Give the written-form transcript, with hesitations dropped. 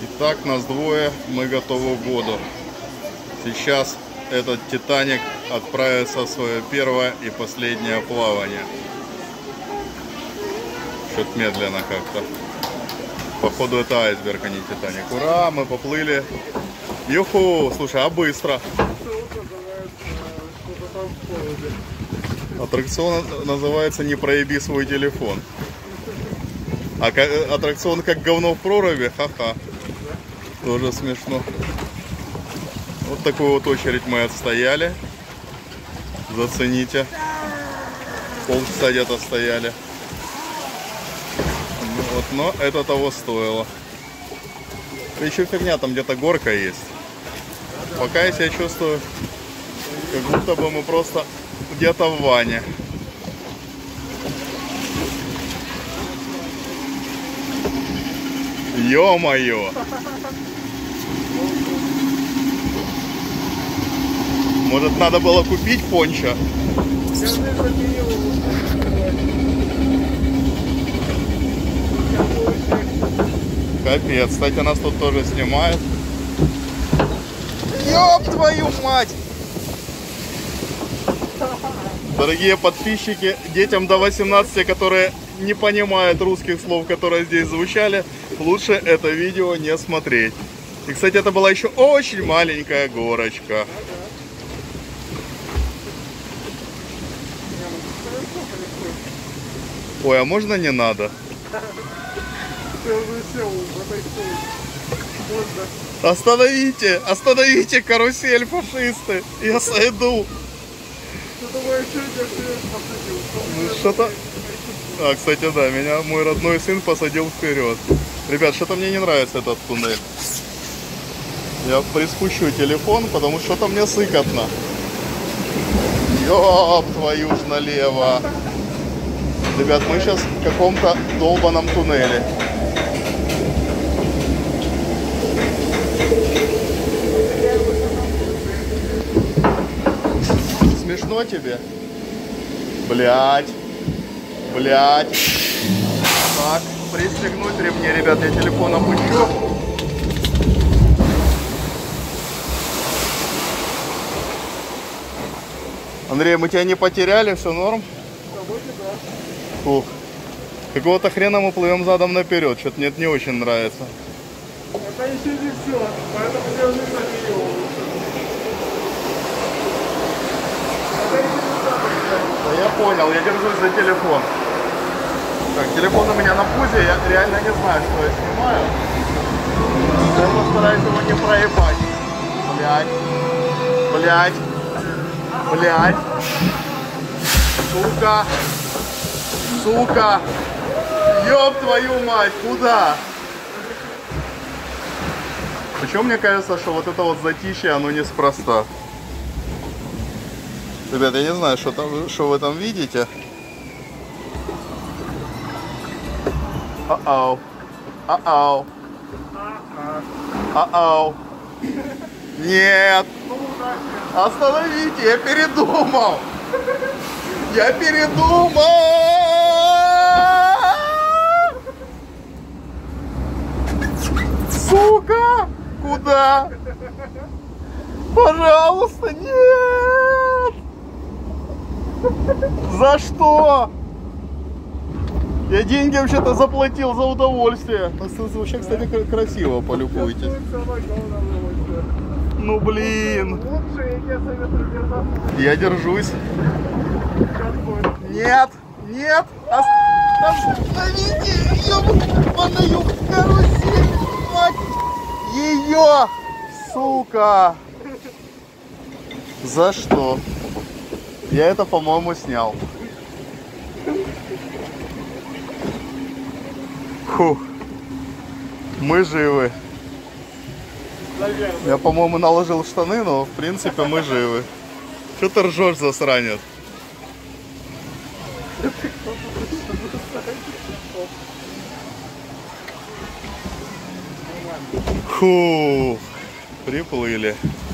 Итак, нас двое, мы готовы в воду. Сейчас этот Титаник отправится в свое первое и последнее плавание. Что-то медленно как-то. Походу это айсберг, а не Титаник. Ура, мы поплыли. Юху, слушай, а быстро. Аттракцион называется «Не проеби свой телефон». А аттракцион как говно в проруби? Ха-ха. Тоже смешно. Вот такую вот очередь мы отстояли. Зацените. Полчаса где-то стояли. Вот, но это того стоило. Еще фигня, там где-то горка есть. Пока я себя чувствую, как будто бы мы просто где-то в ванне. Ё-моё! Может, надо было купить пончо? Капец, кстати, нас тут тоже снимают. Ёб твою мать! Дорогие подписчики, детям до 18, которые не понимают русских слов, которые здесь звучали, лучше это видео не смотреть. И, кстати, это была еще очень маленькая горочка. Ой, а можно не надо? Остановите! Остановите карусель, фашисты! Я сойду! Что-то... А, кстати, да, меня мой родной сын посадил вперед. Ребят, что-то мне не нравится этот туннель. Я приспущу телефон, потому что что-то мне сыкотно. Ёб твою ж налево! Ребят, мы сейчас в каком-то долбаном туннеле. Смешно тебе? Блять. Блять. Так, пристегнуть ремни, ребят, я телефон опущу. Андрей, мы тебя не потеряли, все норм? Фух. Какого-то хрена мы плывем задом наперед, что-то мне это не очень нравится. Это еще не все, поэтому я уже забил. Да я понял, я держусь за телефон. Так, телефон у меня на пузе, я реально не знаю, что я снимаю. Я постараюсь его не проебать. Блять. Блять. Блять. Сука. Сука. Ёб твою мать, куда? Причем мне кажется, что вот это вот затишье, оно неспроста. Ребят, я не знаю, что вы там видите. Ау. Ау. Ау. Нет. Остановите, я передумал. Я передумал. Сука. Куда? Пожалуйста, нет. За что? Я деньги вообще-то заплатил за удовольствие. Вообще, кстати, красиво, полюбуйтесь. Ну блин. Я держусь. Нет, нет. Остановите ёбаную карусель, мать ее, сука. За что? Я это, по-моему, снял. Фух. Мы живы. Я, по-моему, наложил штаны, но, в принципе, мы живы. Что ты ржешь, засранец? Фух. Приплыли.